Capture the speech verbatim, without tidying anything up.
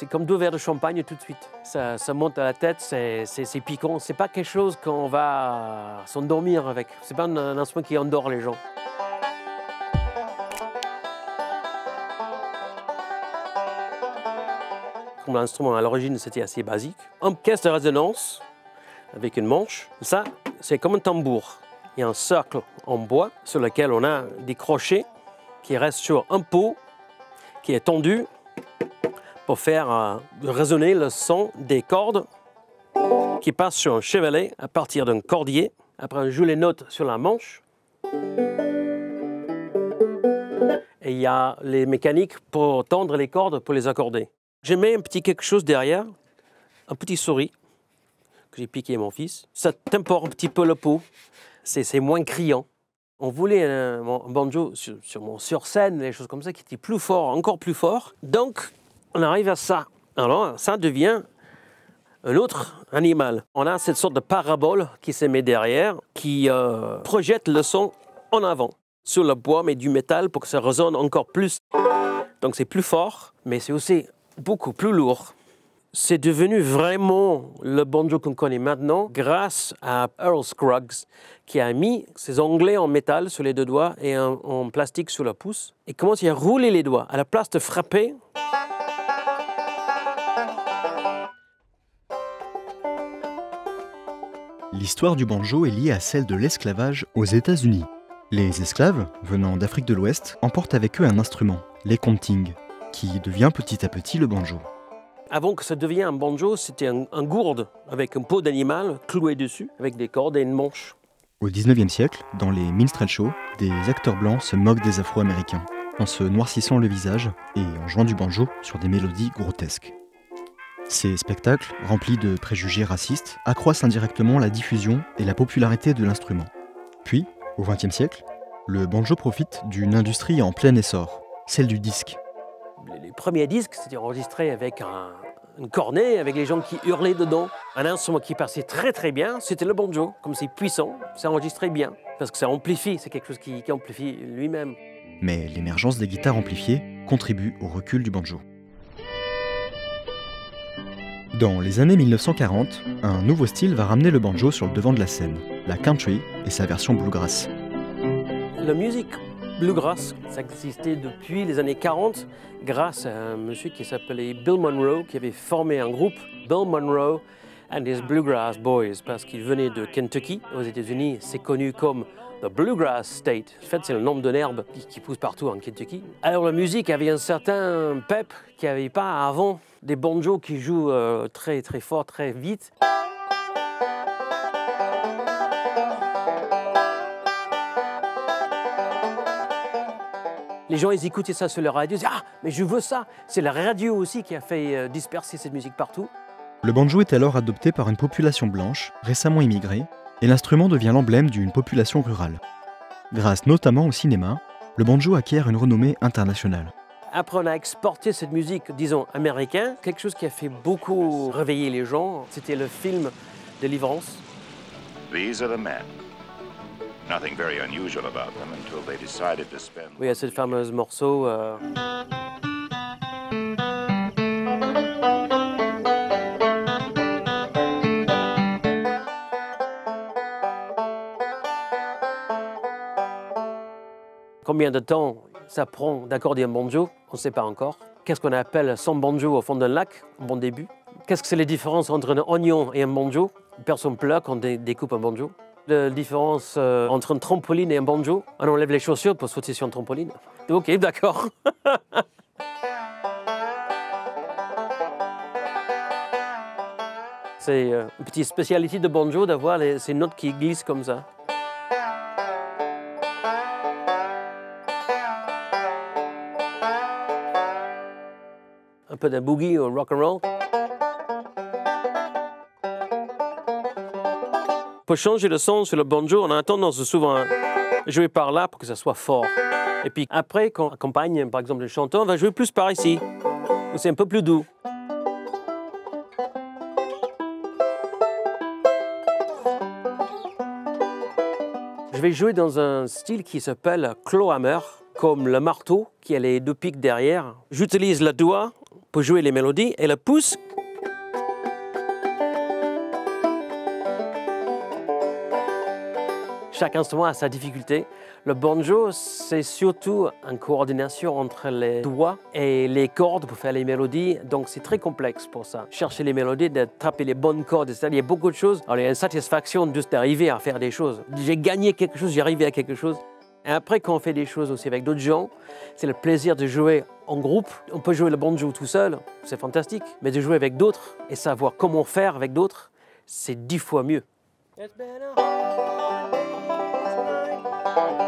c'est comme deux verres de champagne tout de suite. Ça, ça monte à la tête, c'est piquant. C'est pas quelque chose qu'on va s'endormir avec. C'est pas un, un instrument qui endort les gens. Comme l'instrument à l'origine, c'était assez basique. Une caisse de résonance avec une manche. Ça, c'est comme un tambour. Il y a un cercle en bois sur lequel on a des crochets qui restent sur un pot qui est tendu pour faire euh, résonner le son des cordes qui passent sur un chevalet à partir d'un cordier. Après, on joue les notes sur la manche. Et il y a les mécaniques pour tendre les cordes pour les accorder. J'ai mis un petit quelque chose derrière, un petit souris que j'ai piqué à mon fils. Ça tempore un petit peu le pot, c'est moins criant. On voulait un, un banjo sur, sur, mon, sur scène, des choses comme ça, qui étaient plus fort, encore plus fort. Donc, on arrive à ça. Alors, ça devient un autre animal. On a cette sorte de parabole qui se met derrière, qui euh, projette le son en avant, sur le bois, mais du métal pour que ça résonne encore plus. Donc, c'est plus fort, mais c'est aussi beaucoup plus lourd. C'est devenu vraiment le banjo qu'on connaît maintenant grâce à Earl Scruggs qui a mis ses onglets en métal sur les deux doigts et en, en plastique sur le pouce et commence à rouler les doigts. À la place de frapper, l'histoire du banjo est liée à celle de l'esclavage aux États-Unis. Les esclaves, venant d'Afrique de l'Ouest, emportent avec eux un instrument, l'éconting, qui devient petit à petit le banjo. Avant que ça devienne un banjo, c'était un, un gourde avec un pot d'animal cloué dessus, avec des cordes et une manche. Au dix-neuvième siècle, dans les minstrel shows, des acteurs blancs se moquent des Afro-Américains, en se noircissant le visage et en jouant du banjo sur des mélodies grotesques. Ces spectacles, remplis de préjugés racistes, accroissent indirectement la diffusion et la popularité de l'instrument. Puis, au vingtième siècle, le banjo profite d'une industrie en plein essor, celle du disque. Les premiers disques, c'était enregistré avec un, un cornet, avec les gens qui hurlaient dedans. Un instrument qui passait très très bien, c'était le banjo. Comme c'est puissant, ça enregistrait bien, parce que ça amplifie, c'est quelque chose qui, qui amplifie lui-même. Mais l'émergence des guitares amplifiées contribue au recul du banjo. Dans les années mille neuf cent quarante, un nouveau style va ramener le banjo sur le devant de la scène, la country et sa version bluegrass. La musique bluegrass, ça existait depuis les années quarante grâce à un monsieur qui s'appelait Bill Monroe, qui avait formé un groupe, Bill Monroe and his Bluegrass Boys, parce qu'il venait de Kentucky. Aux États-Unis, c'est connu comme the Bluegrass State. En fait, c'est le nom d'une herbe qui, qui pousse partout en Kentucky. Alors la musique avait un certain pep qu'il n'y avait pas avant, des banjos qui jouent euh, très très fort, très vite. Les gens, ils écoutaient ça sur la radio, ils disaient « Ah, mais je veux ça !» C'est la radio aussi qui a fait euh, disperser cette musique partout. Le banjo est alors adopté par une population blanche, récemment immigrée, et l'instrument devient l'emblème d'une population rurale. Grâce notamment au cinéma, le banjo acquiert une renommée internationale. Après, on a exporté cette musique, disons, américaine, quelque chose qui a fait beaucoup réveiller les gens. C'était le film Délivrance. These are the men. Nothing very unusual about them until they decided to spend... Oui, il y a ce fameux morceau. Euh... Combien de temps ça prend d'accorder un banjo? On ne sait pas encore. Qu'est-ce qu'on appelle son banjo au fond d'un lac? Un bon début. Qu'est-ce que c'est les différences entre un oignon et un banjo? Personne pleure quand on dé découpe un banjo. La différence euh, entre un trampoline et un banjo, on enlève les chaussures pour sauter sur un trampoline. Ok, d'accord. C'est euh, une petite spécialité de banjo d'avoir ces notes qui glissent comme ça. Un peu de boogie ou rock and roll. Pour changer le son sur le banjo, on a tendance souvent à jouer par là pour que ça soit fort. Et puis après, quand on accompagne par exemple le chanteur, on va jouer plus par ici, où c'est un peu plus doux. Je vais jouer dans un style qui s'appelle clawhammer, comme le marteau qui a les deux pics derrière. J'utilise le doigt pour jouer les mélodies et le pouce. Chaque instrument a sa difficulté. Le banjo, c'est surtout une coordination entre les doigts et les cordes pour faire les mélodies. Donc c'est très complexe pour ça. Chercher les mélodies, d'attraper les bonnes cordes, et cetera. Il y a beaucoup de choses. Alors il y a une satisfaction juste d'arriver à faire des choses. J'ai gagné quelque chose, j'ai arrivé à quelque chose. Et après, quand on fait des choses aussi avec d'autres gens, c'est le plaisir de jouer en groupe. On peut jouer le banjo tout seul, c'est fantastique. Mais de jouer avec d'autres et savoir comment faire avec d'autres, c'est dix fois mieux. It's been a hard day's night.